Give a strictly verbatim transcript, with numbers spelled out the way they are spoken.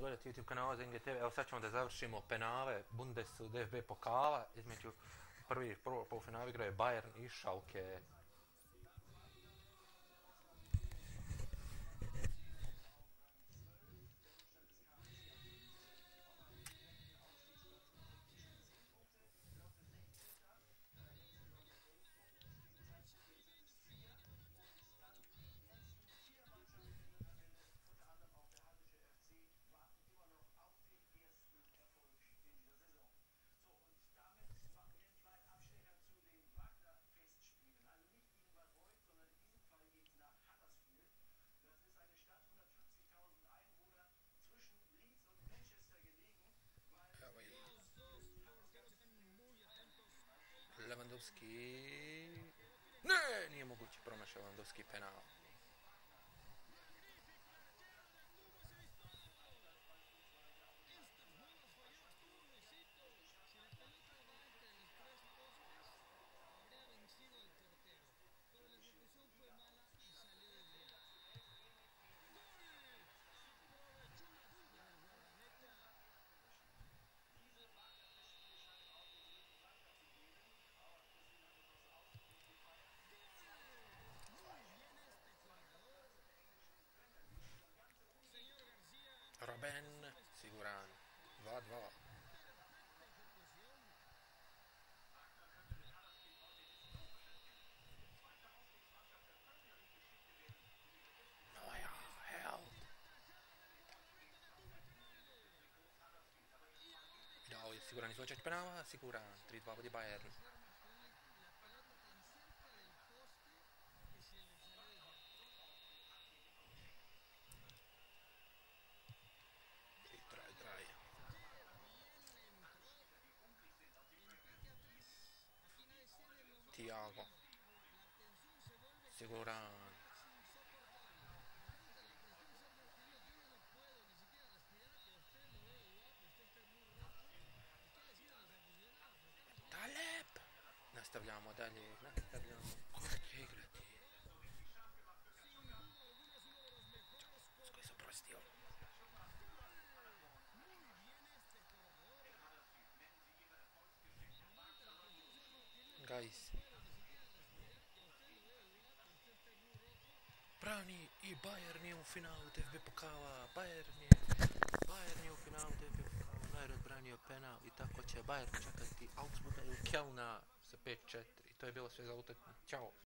gledati YouTube kanala za N G T V. Evo sad ćemo da završimo penale Bundesu D F B pokala. Između prvih prvo polufinala igrao je Bayern i Schalke. Lewandowski... Ne, nije moguće, promašao Lewandowski penal. Robben siguran. dva dva. Moja held. Dao je siguran izvođač penala, siguran. tri dva vodi Bayern. Thiago siguran. Taleb. Nastavljamo dalje, nastavljamo. Ko će igrati? S koji se oprostio? Guys. Brani i Bayern je u finalu D F B pokala. Bayern je, Bayern je u finalu D F B pokala. Neuer odbranio penal i tako će Bayern čekati Augsburga i Kölna sa pet četiri. To je bilo sve za utakmicu. Ćao.